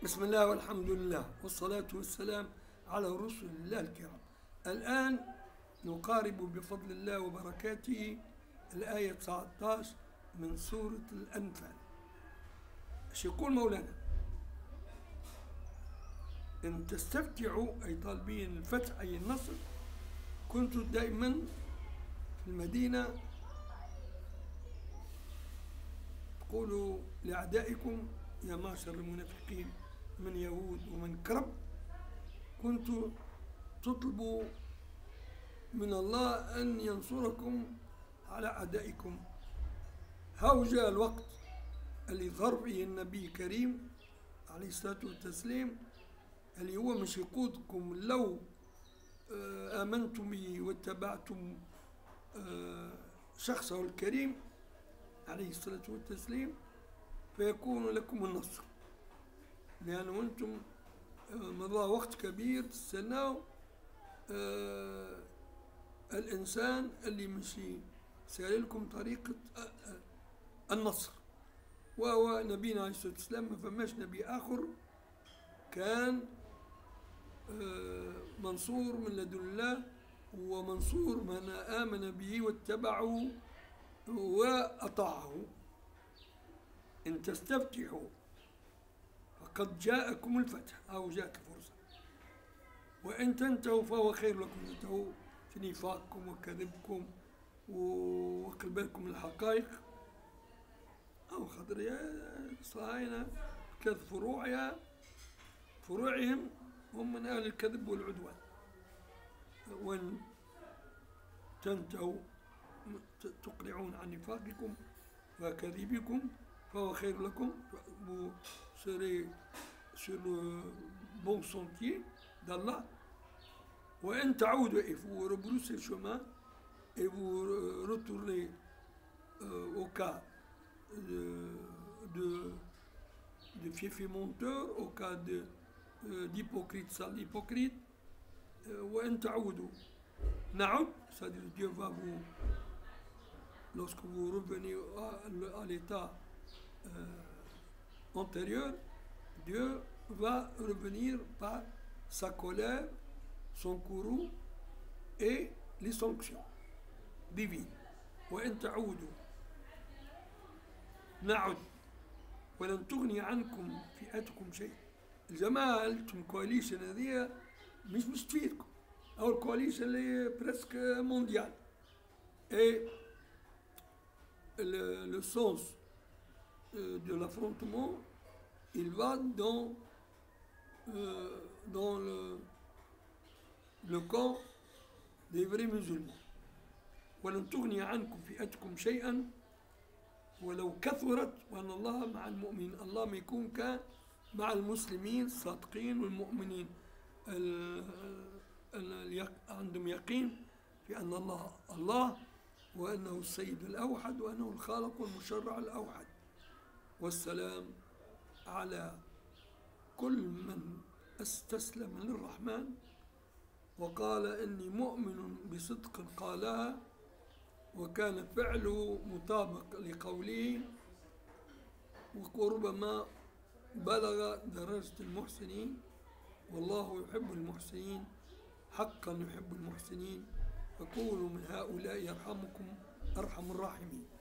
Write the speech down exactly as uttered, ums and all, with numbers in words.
بسم الله والحمد لله والصلاة والسلام على رسل الله الكرام. الآن نقارب بفضل الله وبركاته الآية تسعة عشر من سورة الأنفال. ايش يقول مولانا؟ إن تستفتحوا أي طالبين الفتح أي النصر، كنت دائما في المدينة تقولوا لأعدائكم يا معشر المنافقين من يهود ومن كرب، كنت تطلبوا من الله أن ينصركم على أعدائكم. هاو جاء الوقت اللي ظهر فيه النبي الكريم عليه الصلاة والتسليم، اللي هو مش يقودكم لو آمنتم به واتبعتم شخصه الكريم عليه الصلاة والتسليم فيكون لكم النصر، لأنه أنتم مضى وقت كبير تستناو آه الإنسان اللي مشي سير لكم طريقة آه النصر، وهو نبينا عليه الصلاة والسلام. ما فماش نبي آخر كان آه منصور من لدن الله، ومنصور من آمن به واتبعه وأطاعه. إن تستفتحوا فقد جاءكم الفتح أو جاءت الفرصة، وإن تنتهوا فهو خير لكم. تنتهوا في نفاقكم وكذبكم وقلبكم الحقائق أو خضر يا صهاينة كذب فروعها فروعهم هم من أهل الكذب والعدوان. وإن تنتهوا تقلعون عن نفاقكم وكذبكم فهو خير لكم. Vous serez sur le bon sentier d'Allah. وإن تعودوا, et vous rebroussez le chemin et vous retournez euh, au cas de, de, de fiefs menteurs, au cas de, euh, d'hypocrites, sales hypocrites. وإن تعودوا نعود, c'est-à-dire Dieu va vous, lorsque vous revenez à, à l'état euh, antérieur, Dieu va revenir par sa colère, son courroux et les sanctions divines. وإن تعودوا نعد ولن تغني عنكم فئتكم شيء. الجماعة انتم كواليشن هذه مش مش تفيدكم، أو الكواليشن اللي بريسك مونديال. Et le, le sens euh, de l'affrontement, il va dans, euh, dans le, le camp des vrais musulmans. ولن تغني عنكم فئتكم شيئا ولو كثرت وأن الله مع المؤمنين. الله ما يكون كان مع المسلمين الصادقين والمؤمنين اللي عندهم يقين في أن الله الله، وأنه السيد الأوحد، وأنه الخالق والمشرع الأوحد. والسلام على كل من استسلم للرحمن وقال إني مؤمن بصدق قالها وكان فعله مطابق لقوله، وربما بلغ درجة المحسنين. والله يحب المحسنين، حقا يحب المحسنين، فكونوا من هؤلاء يرحمكم أرحم الراحمين.